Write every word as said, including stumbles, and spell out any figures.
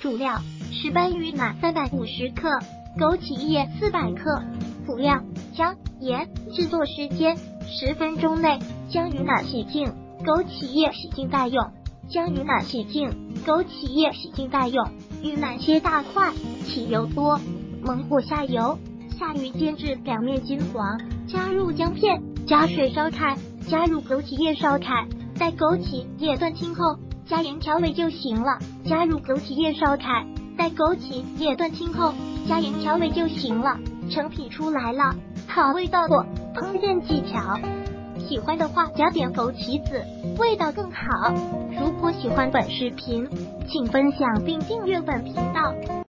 主料：石斑鱼奶三百五十克，枸杞叶四百克。辅料：姜、盐。制作时间：十分钟内。将鱼奶洗净，枸杞叶洗净待用。将鱼奶洗净，枸杞叶洗净待用。鱼奶切大块，起油多，猛火下油，下鱼煎至两面金黄，加入姜片，加水烧开，加入枸杞叶烧开，待枸杞叶断青后，加盐调味就行了。加入枸杞叶烧开，待枸杞叶断青后，加盐调味就行了。成品出来了，好味道哦！烹饪技巧，喜欢的话加点枸杞子，味道更好。如果喜欢本视频，请分享并订阅本频道。